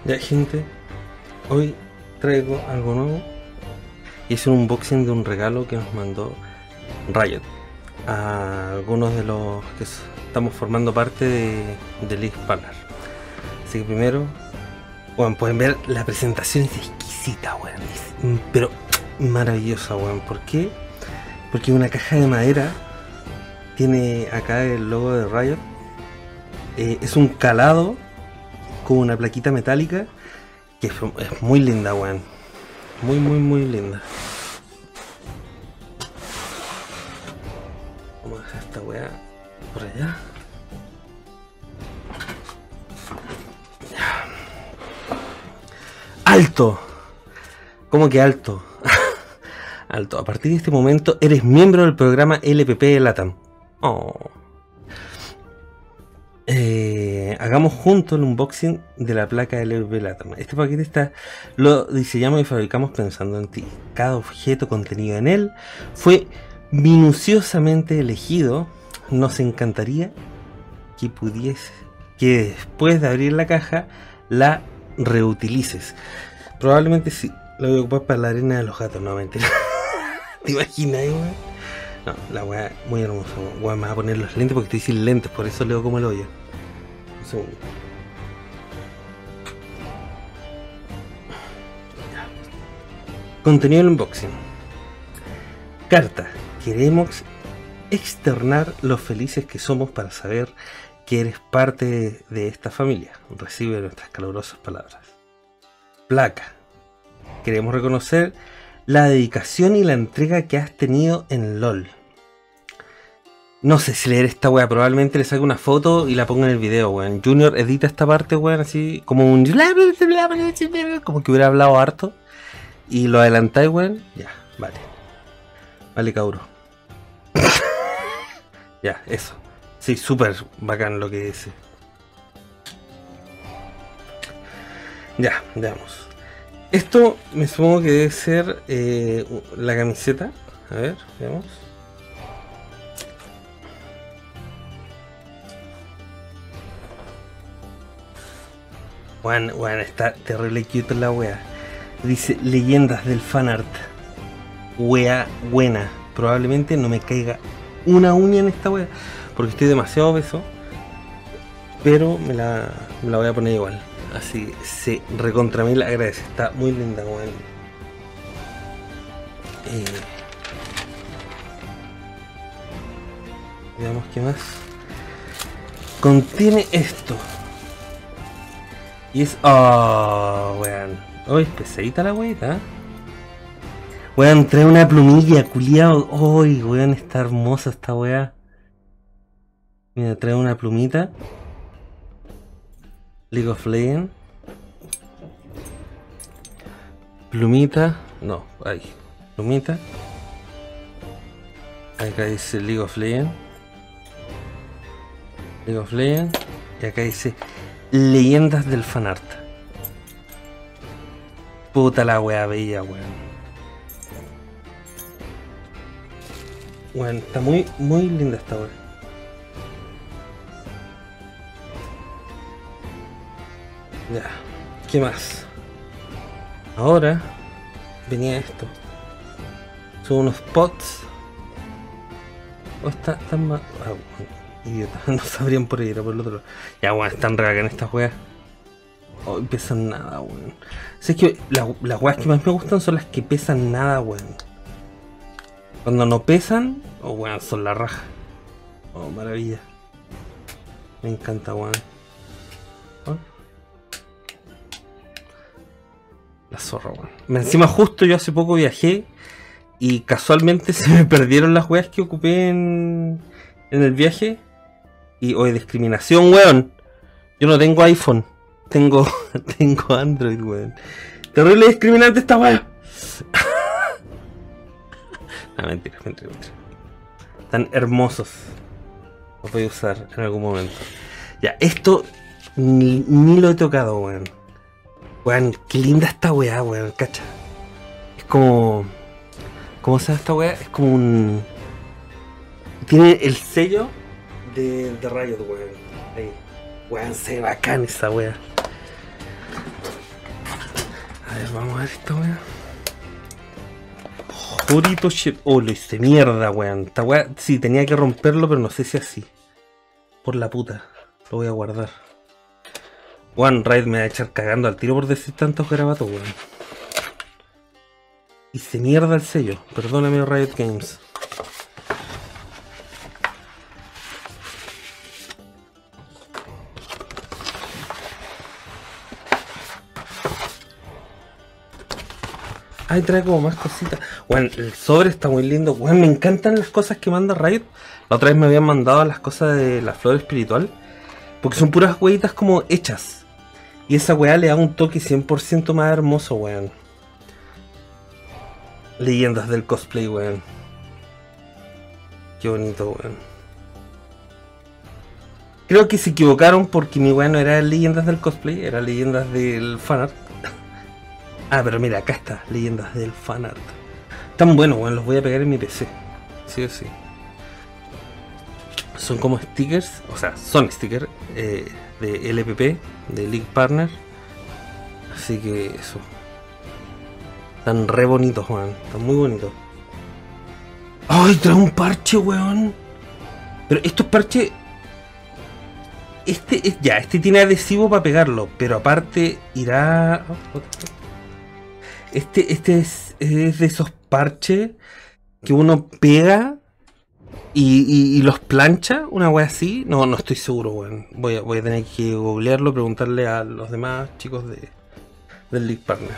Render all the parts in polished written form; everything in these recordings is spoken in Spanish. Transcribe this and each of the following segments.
Ya, gente, hoy traigo algo nuevo y es un unboxing de un regalo que nos mandó Riot a algunos de los que estamos formando parte de League Partner. Así que primero, bueno, pueden ver la presentación, es exquisita, weón, pero maravillosa, weón. ¿Por qué? Porque una caja de madera tiene acá el logo de Riot, es un calado con una plaquita metálica que es muy linda, weón. Muy linda. Vamos a dejar esta weá por allá. Ya. ¡Alto! ¿Cómo que alto? Alto. A partir de este momento eres miembro del programa LPP de LATAM. Oh. Hagamos juntos el unboxing de la placa LPP LATAM. Este paquete lo diseñamos y fabricamos pensando en ti. Cada objeto contenido en él fue minuciosamente elegido. Nos encantaría que después de abrir la caja la reutilices. Probablemente sí, lo voy a ocupar para la arena de los gatos, no mentira. ¿Te imaginas, weón? No, la weá muy hermosa, weón. Me va a poner los lentes porque estoy sin lentes, por eso leo como el hoyo. Un segundo. Contenido del unboxing. Carta. Queremos externar lo felices que somos para saber que eres parte de esta familia. Recibe nuestras calurosas palabras. Placa. Queremos reconocer la dedicación y la entrega que has tenido en LOL. No sé si leer esta wea, probablemente le saque una foto y la ponga en el video, weón. Junior edita esta parte, weón, así como un... como que hubiera hablado harto. Y lo adelantáis, weón. Ya, vale. Vale, cabrón. Ya, eso. Sí, súper bacán lo que dice. Ya, veamos. Esto me supongo que debe ser la camiseta. A ver, veamos. Bueno, está terrible cute la wea. Dice leyendas del fanart. Wea buena. Probablemente no me caiga una uña en esta wea porque estoy demasiado obeso. Pero me la voy a poner igual. Así se recontra mil agradece. Está muy linda, weón. Veamos qué más. Contiene esto. Y es... Oh, weón. Oh, es pesadita la weita. Weón, trae una plumilla, culiao. Oh, weón, está hermosa esta weá. Mira, trae una plumita. League of Legends. Plumita. No, ahí. Plumita. Acá dice League of Legends. League of Legends. Y acá dice leyendas del fanart. Puta la wea bella, weón. Weón, está muy linda esta wea. Ya, ¿qué más? Ahora venía esto. Son unos pots. O están más... Ah, idiota, no sabrían por ahí, era por el otro lado. Ya, weón, están re en estas weas. Oh, pesan nada, weón. O sea, es que las weas que más me gustan son las que pesan nada, weón. Cuando no pesan, oh, weón, son la raja. Oh, maravilla. Me encanta, weón. Oh. La zorra, weón. Encima justo yo hace poco viajé y casualmente se me perdieron las weas que ocupé en el viaje. Y hoy discriminación, weón. Yo no tengo iPhone. Tengo Android, weón. Terrible discriminante esta wea. No, mentira. Están hermosos. Los voy a usar en algún momento. Ya, esto ni lo he tocado, weón. Weón, qué linda esta weá, weón, cacha. Es como... ¿Cómo se llama esta weá? Es como un... Tiene el sello de Riot, weón. Ahí. Weón, se ve bacán esa weá. ver, vamos a ver esta weá. Jurito shit. Oh, lo hice mierda, weón. Esta weá, sí, tenía que romperlo, pero no sé si así. Por la puta. Lo voy a guardar. One Raid me va a echar cagando al tiro por decir tantos garabatos, weón. Hice mierda el sello. Perdóname, Riot Games. Ay, trae como más cositas. Bueno, el sobre está muy lindo. Bueno, me encantan las cosas que manda Riot. La otra vez me habían mandado las cosas de la flor espiritual. Porque son puras hueitas como hechas. Y esa weá le da un toque 100% más hermoso, weón. Leyendas del cosplay, weón. Qué bonito, weón. Creo que se equivocaron porque mi weá no era leyendas del cosplay, era leyendas del fanart. Ah, pero mira, acá está, leyendas del fanart. Tan buenos, weón, los voy a pegar en mi PC. Sí o sí. Son como stickers, o sea, son stickers de LPP, de League Partner. Así que eso. Están re bonitos, weón. Están muy bonitos. ¡Ay, trae un parche, weón! Pero estos parches... Este tiene adhesivo para pegarlo, pero aparte irá... Este es de esos parches que uno pega y los plancha, una wea así. No estoy seguro, weón. Voy a tener que googlearlo, preguntarle a los demás chicos del League Partner.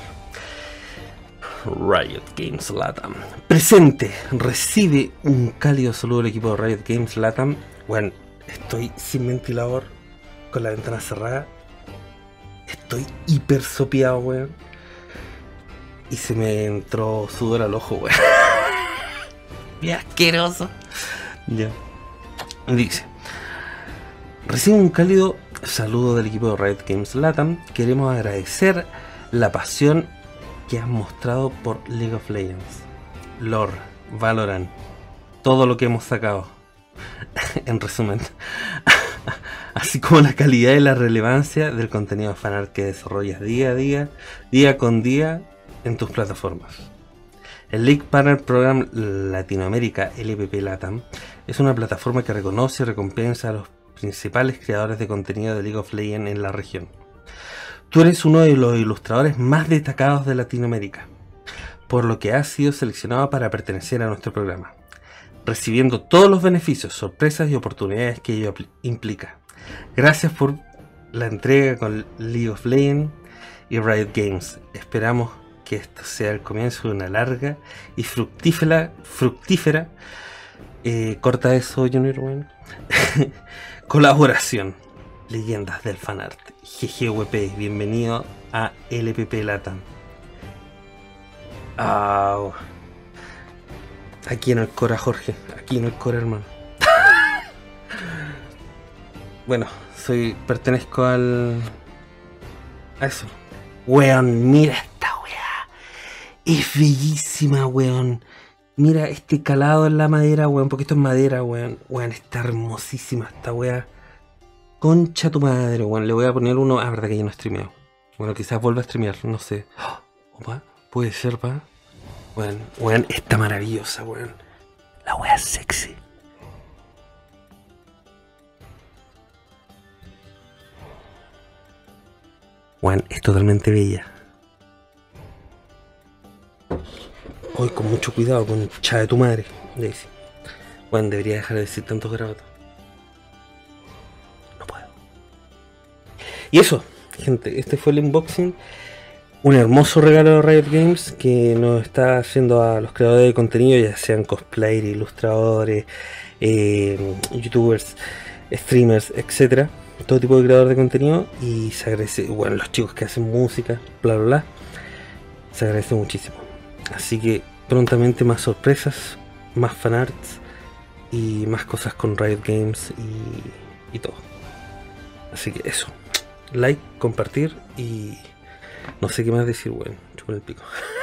Riot Games Latam. Presente, recibe un cálido saludo del equipo de Riot Games Latam. Bueno, estoy sin ventilador, con la ventana cerrada. Estoy hiper sopeado, weón. Y se me entró sudor al ojo, weón. Bien asqueroso. Ya. Dice: recibe un cálido saludo del equipo de Riot Games Latam. Queremos agradecer la pasión que han mostrado por League of Legends, LoR, Valorant, todo lo que hemos sacado. En resumen. Así como la calidad y la relevancia del contenido fanart que desarrollas día a día, día con día en tus plataformas. El League Partner Program Latinoamérica LPP Latam es una plataforma que reconoce y recompensa a los principales creadores de contenido de League of Legends en la región. Tú eres uno de los ilustradores más destacados de Latinoamérica, por lo que has sido seleccionado para pertenecer a nuestro programa, recibiendo todos los beneficios, sorpresas y oportunidades que ello implica. Gracias por la entrega con League of Legends y Riot Games. Esperamos que esto sea el comienzo de una larga y fructífera corta eso, Junior, bueno. Colaboración. Leyendas del fanart. GGWP, bienvenido a LPP Latam. Oh. Aquí en el Cora, Jorge. Aquí en el Cora, hermano. Bueno, pertenezco a eso. Weón, mira esta weá. Es bellísima, weón. Mira este calado en la madera, weón. Porque esto es madera, weón. Weón, está hermosísima esta weá. Concha tu madre, weón. Le voy a poner uno. Ah, verdad que ya no streameo. Bueno, quizás vuelva a streamear, no sé. Opa, puede ser, pa. Weón, está maravillosa, weón. La weá es sexy. Weón, es totalmente bella. Hoy con mucho cuidado, concha de tu madre. Daisy. Weón, debería dejar de decir tantos grabatos. Y eso, gente, este fue el unboxing. Un hermoso regalo de Riot Games que nos está haciendo a los creadores de contenido, ya sean cosplayers, ilustradores, youtubers, streamers, etcétera, todo tipo de creadores de contenido. Y se agradece, bueno, los chicos que hacen música, bla bla bla, se agradece muchísimo. Así que prontamente más sorpresas, más fanarts y más cosas con Riot Games y todo. Así que eso. Like, compartir y no sé qué más decir, bueno, chupa el pico.